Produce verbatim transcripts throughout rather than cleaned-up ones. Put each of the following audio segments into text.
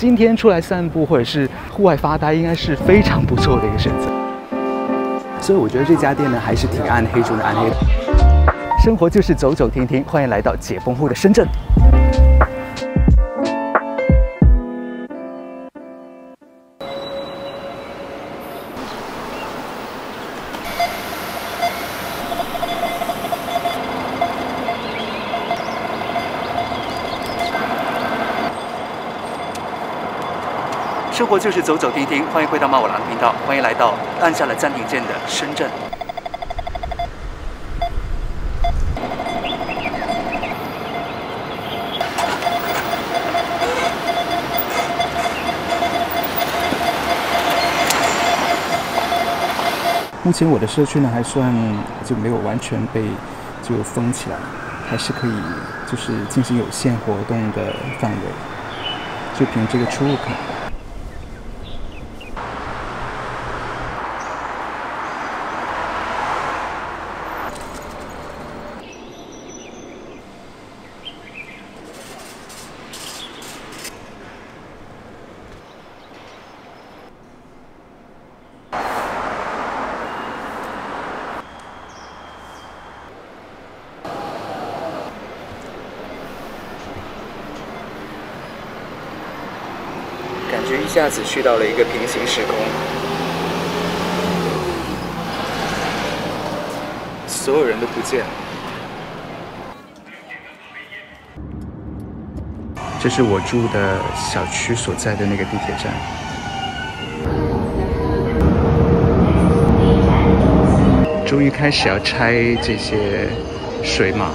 今天出来散步或者是户外发呆，应该是非常不错的一个选择。所以我觉得这家店呢还是挺暗黑中的暗黑的。生活就是走走停停，欢迎来到解封后的深圳。生活就是走走停停，欢迎回到猫我郎频道，欢迎来到按下了暂停键的深圳。目前我的社区呢还算就没有完全被就封起来，还是可以就是进行有限活动的范围，就凭这个出入口。感觉一下子去到了一个平行时空，所有人都不见了。这是我住的小区所在的那个地铁站。终于开始要拆这些水马。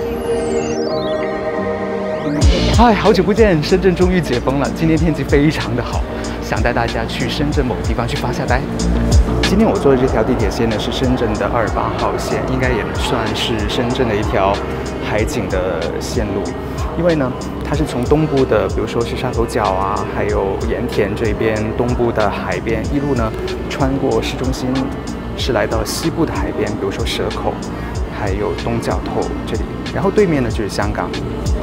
嗨，好久不见！深圳终于解封了，今天天气非常的好，想带大家去深圳某个地方去发下呆。今天我坐的这条地铁线呢是深圳的二十八号线，应该也算是深圳的一条海景的线路，因为呢它是从东部的，比如说是沙头角啊，还有盐田这边东部的海边，一路呢穿过市中心，是来到西部的海边，比如说蛇口，还有东角头这里，然后对面呢就是香港。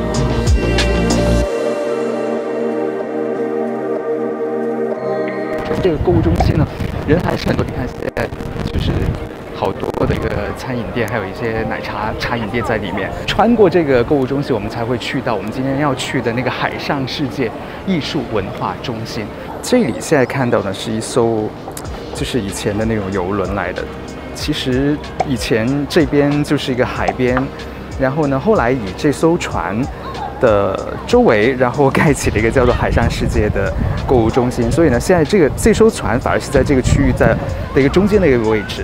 这个购物中心呢，人还是很多。你看现在就是好多的一个餐饮店，还有一些奶茶茶饮店在里面。穿过这个购物中心，我们才会去到我们今天要去的那个海上世界艺术文化中心。这里现在看到的是一艘，就是以前的那种游轮来的。其实以前这边就是一个海边，然后呢，后来以这艘船的周围，然后盖起了一个叫做海上世界的购物中心，所以呢，现在这个这艘船反而是在这个区域在的一个中间的一个位置。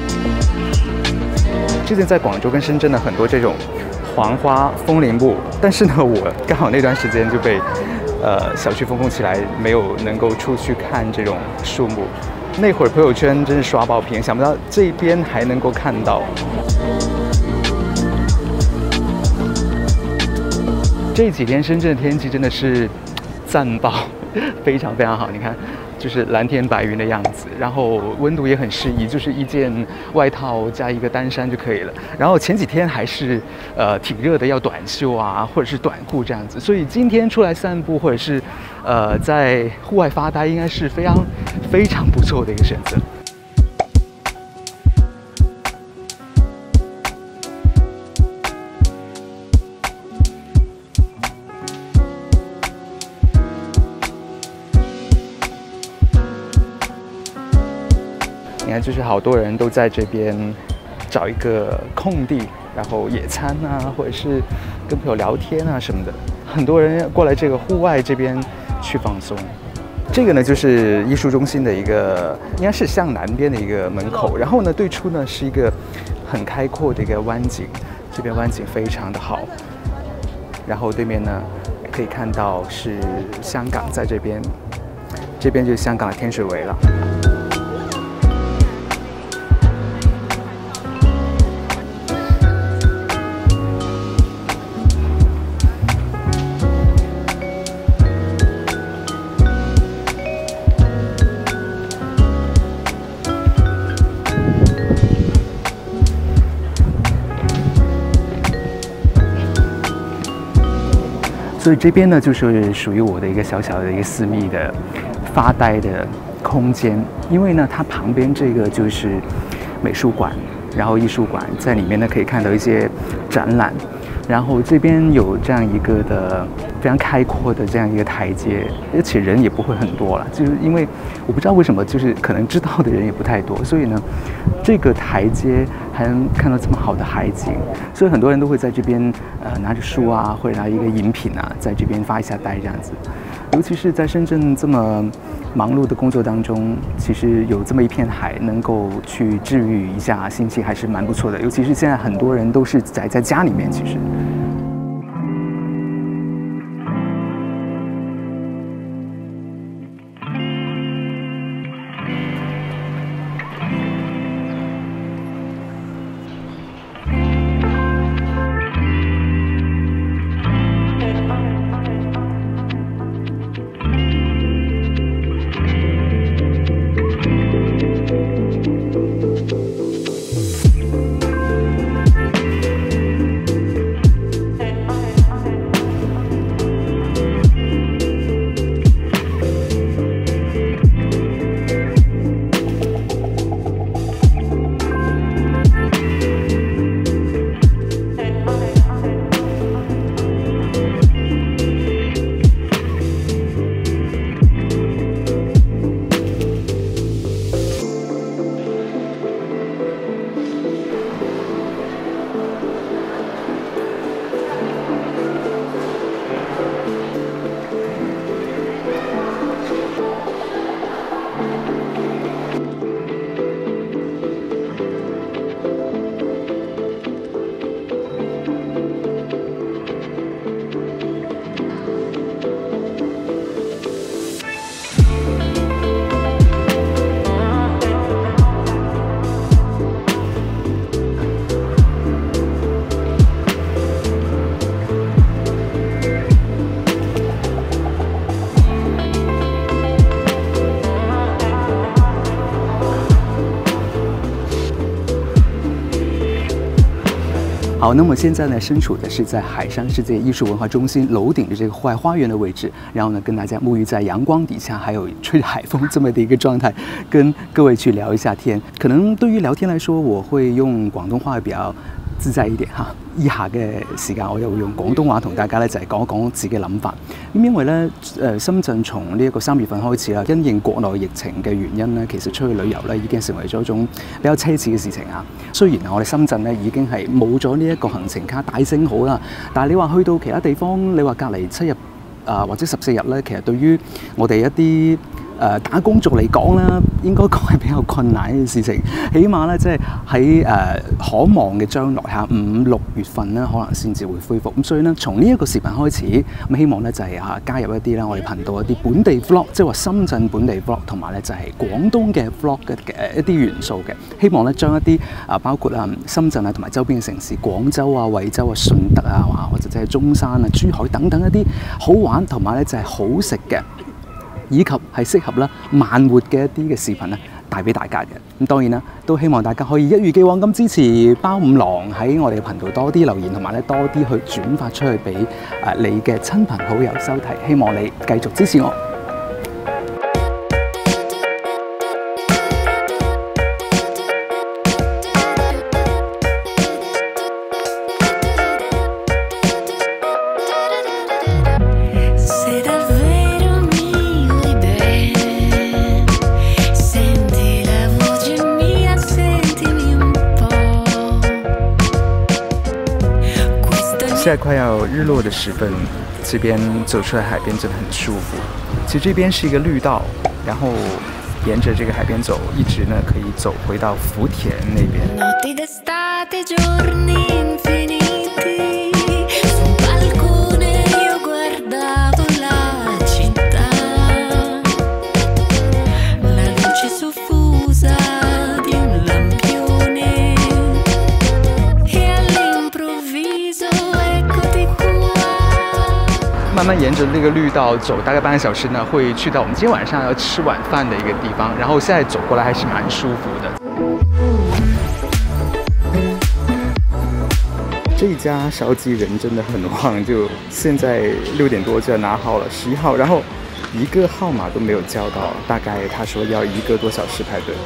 之前在广州跟深圳呢，很多这种黄花风铃木，但是呢，我刚好那段时间就被呃小区封控起来，没有能够出去看这种树木。那会儿朋友圈真是刷爆屏，想不到这边还能够看到。这几天深圳的天气真的是赞爆，非常非常好。你看，就是蓝天白云的样子，然后温度也很适宜，就是一件外套加一个单衫就可以了。然后前几天还是呃挺热的，要短袖啊，或者是短裤这样子。所以今天出来散步或者是呃在户外发呆，应该是非常非常不错的一个选择。你看，就是好多人都在这边找一个空地，然后野餐啊，或者是跟朋友聊天啊什么的。很多人过来这个户外这边去放松。这个呢，就是艺术中心的一个，应该是向南边的一个门口。然后呢，对出呢是一个很开阔的一个湾景，这边湾景非常的好。然后对面呢，可以看到是香港在这边，这边就是香港的天水围了。 所以这边呢，就是属于我的一个小小的一个私密的发呆的空间。因为呢，它旁边这个就是美术馆，然后艺术馆，在里面呢可以看到一些展览。然后这边有这样一个的非常开阔的这样一个台阶，而且人也不会很多了，就是因为我不知道为什么，就是可能知道的人也不太多，所以呢，这个台阶还能看到这么好的海景，所以很多人都会在这边呃拿着书啊，或者拿一个饮品啊，在这边发一下呆这样子。尤其是在深圳这么忙碌的工作当中，其实有这么一片海能够去治愈一下心情，还是蛮不错的。尤其是现在很多人都是宅在家里面，其实。好，那么现在呢，身处的是在海上世界艺术文化中心楼顶的这个户外花园的位置，然后呢，跟大家沐浴在阳光底下，还有吹着海风这么的一个状态，跟各位去聊一下天。可能对於聊天來說，我會用廣東話比較自在一點嚇。以下嘅時間，我又會用廣東話同大家咧就係講一講自己嘅諗法。咁因為咧誒深圳從呢一個三月份開始啦，因應國內疫情嘅原因咧，其實出去旅遊咧已經成為咗一種比較奢侈嘅事情啊。雖然我哋深圳咧已經係冇咗呢一個行程卡大聲好啦，但係你話去到其他地方，你話隔離七日啊、呃、或者十四日咧，其實對於我哋一啲誒、呃、打工族嚟講啦，應該講係比較困難嘅事情。起碼咧，即係喺誒可望嘅將來嚇五六月份咧，可能先至會恢復。咁所以咧，從呢一個視頻開始，咁希望咧就係、是、嚇加入一啲咧我哋頻道一啲本地 vlog， 即係話深圳本地 vlog， 同埋咧就係、是、廣東嘅 vlog 嘅誒一啲元素嘅。希望咧將一啲啊包括啊深圳啊同埋周邊嘅城市，廣州啊、惠州啊、順德啊，或者即係中山啊、珠海等等一啲好玩同埋咧就係、是、好食嘅，以及係適合啦慢活嘅一啲嘅視頻咧，帶俾大家嘅。咁當然啦，都希望大家可以一如既往咁支持包五郎喺我哋嘅頻道多啲留言，同埋咧多啲去轉發出去俾誒你嘅親朋好友收睇。希望你繼續支持我。现在快要日落的时分，这边走出来海边真的很舒服。其实这边是一个绿道，然后沿着这个海边走，一直呢可以走回到福田那边。慢慢沿着这个绿道走，大概半个小时呢，会去到我们今天晚上要吃晚饭的一个地方。然后现在走过来还是蛮舒服的。 这一家烧鸡人真的很旺，就现在六点多就要拿号了，十一号，然后一个号码都没有叫到，大概他说要一个多小时排队。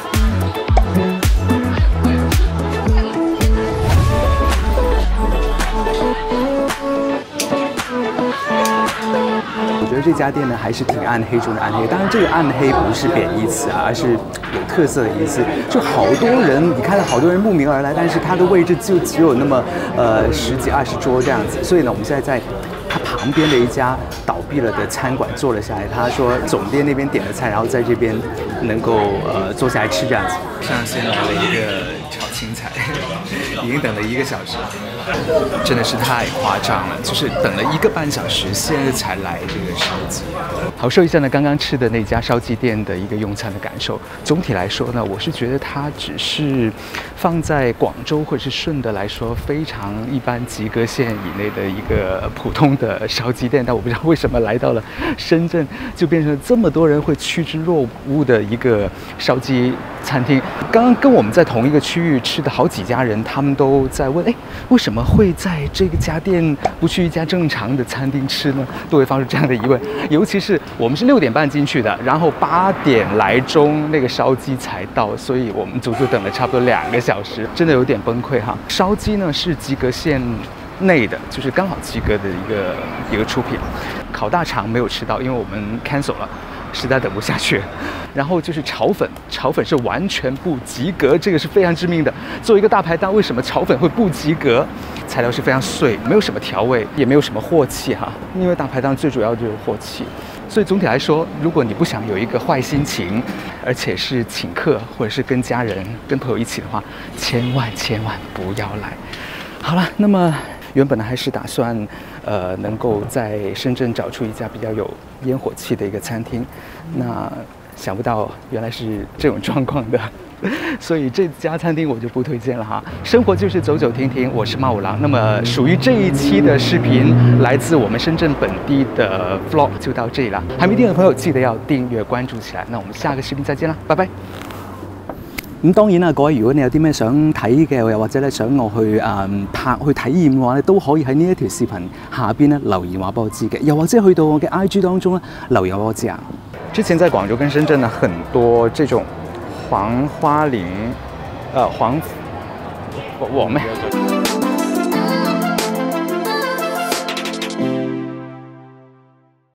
我觉得这家店呢还是挺暗黑中的暗黑，当然这个暗黑不是贬义词啊，而是有特色的意思。就好多人，你看到好多人慕名而来，但是它的位置就只有那么呃十几二十桌这样子，所以呢，我们现在在它旁边的一家倒闭了的餐馆坐了下来。他说总店那边点了菜，然后在这边能够呃坐下来吃这样子。上先来了一个炒青菜，已经等了一个小时了，真的是太夸张了，就是等了一个半小时，现在才来这个烧鸡。好，说一下呢，刚刚吃的那家烧鸡店的一个用餐的感受。总体来说呢，我是觉得它只是放在广州或者是顺德来说非常一般及格线以内的一个普通的烧鸡店，但我不知道为什么来到了深圳就变成这么多人会趋之若鹜的一个烧鸡餐厅。刚刚跟我们在同一个区域吃的好几家人，他们都在问，哎，为什么会在这个家店不去一家正常的餐厅吃呢？都会发出这样的疑问。尤其是我们是六点半进去的，然后八点来钟那个烧鸡才到，所以我们足足等了差不多两个小时，真的有点崩溃哈。烧鸡呢是及格线内的，就是刚好及格的一个一个出品。烤大肠没有吃到，因为我们 cancel 了。实在等不下去，然后就是炒粉，炒粉是完全不及格，这个是非常致命的。作为一个大排档，为什么炒粉会不及格？材料是非常碎，没有什么调味，也没有什么镬气哈。因为大排档最主要就是镬气，所以总体来说，如果你不想有一个坏心情，而且是请客或者是跟家人、跟朋友一起的话，千万千万不要来。好了，那么。原本呢还是打算，呃，能够在深圳找出一家比较有烟火气的一个餐厅，那想不到原来是这种状况的，所以这家餐厅我就不推荐了哈。生活就是走走停停，我是猫五郎。那么属于这一期的视频来自我们深圳本地的 vlog 就到这里了，还没订阅的朋友記得要訂閱關注起來。那我們下個視頻再見啦，拜拜。咁當然啦，各位如果你有啲咩想睇嘅，又或者咧想我去誒、嗯、拍去體驗嘅話咧，都可以喺呢一條視頻下邊咧留言話俾我知嘅，又或者去到我嘅 I G 當中咧留言話我知啊。之前在廣州跟深圳呢，很多這種黃花梨，呃黃，我我們。